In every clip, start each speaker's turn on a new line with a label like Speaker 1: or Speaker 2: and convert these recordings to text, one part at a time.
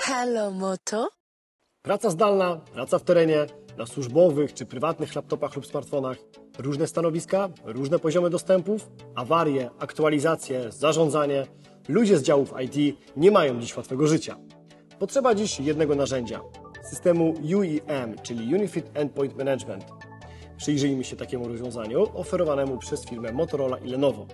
Speaker 1: Hello, Moto.
Speaker 2: Praca zdalna, praca w terenie, na służbowych czy prywatnych laptopach lub smartfonach, różne stanowiska, różne poziomy dostępów, awarie, aktualizacje, zarządzanie. Ludzie z działów IT nie mają dziś łatwego życia. Potrzeba dziś jednego narzędzia, systemu UEM, czyli Unified Endpoint Management. Przyjrzyjmy się takiemu rozwiązaniu oferowanemu przez firmę Motorola i Lenovo.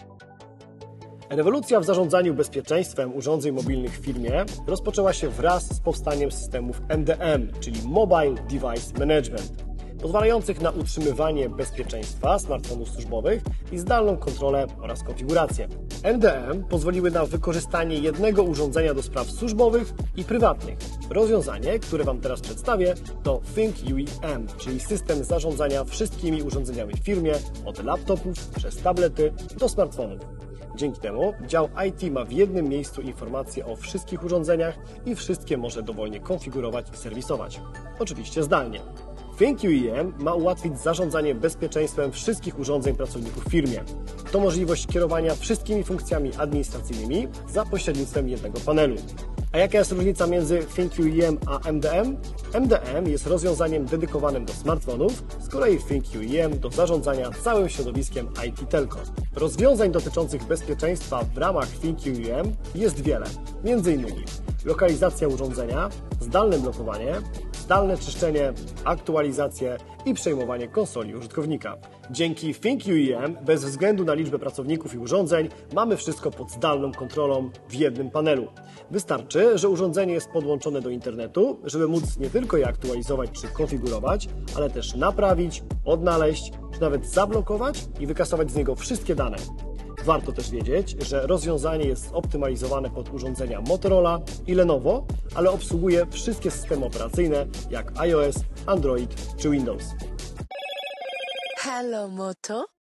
Speaker 2: Rewolucja w zarządzaniu bezpieczeństwem urządzeń mobilnych w firmie rozpoczęła się wraz z powstaniem systemów MDM, czyli Mobile Device Management, pozwalających na utrzymywanie bezpieczeństwa smartfonów służbowych i zdalną kontrolę oraz konfigurację. MDM pozwoliły na wykorzystanie jednego urządzenia do spraw służbowych i prywatnych. Rozwiązanie, które Wam teraz przedstawię, to ThinkUEM, czyli system zarządzania wszystkimi urządzeniami w firmie, od laptopów przez tablety do smartfonów. Dzięki temu dział IT ma w jednym miejscu informacje o wszystkich urządzeniach i wszystkie może dowolnie konfigurować i serwisować. Oczywiście zdalnie. ThinkUEM ma ułatwić zarządzanie bezpieczeństwem wszystkich urządzeń pracowników w firmie. To możliwość kierowania wszystkimi funkcjami administracyjnymi za pośrednictwem jednego panelu. A jaka jest różnica między ThinkUEM a MDM? MDM jest rozwiązaniem dedykowanym do smartfonów, z kolei ThinkUEM do zarządzania całym środowiskiem IT Telco. Rozwiązań dotyczących bezpieczeństwa w ramach ThinkUEM jest wiele, m.in. lokalizacja urządzenia, zdalne blokowanie, zdalne czyszczenie, aktualizacje i przejmowanie konsoli użytkownika. Dzięki ThinkUEM, bez względu na liczbę pracowników i urządzeń, mamy wszystko pod zdalną kontrolą w jednym panelu. Wystarczy, że urządzenie jest podłączone do internetu, żeby móc nie tylko je aktualizować czy konfigurować, ale też naprawić, odnaleźć, czy nawet zablokować i wykasować z niego wszystkie dane. Warto też wiedzieć, że rozwiązanie jest optymalizowane pod urządzenia Motorola i Lenovo, ale obsługuje wszystkie systemy operacyjne jak iOS, Android czy Windows.
Speaker 1: Hello, Moto.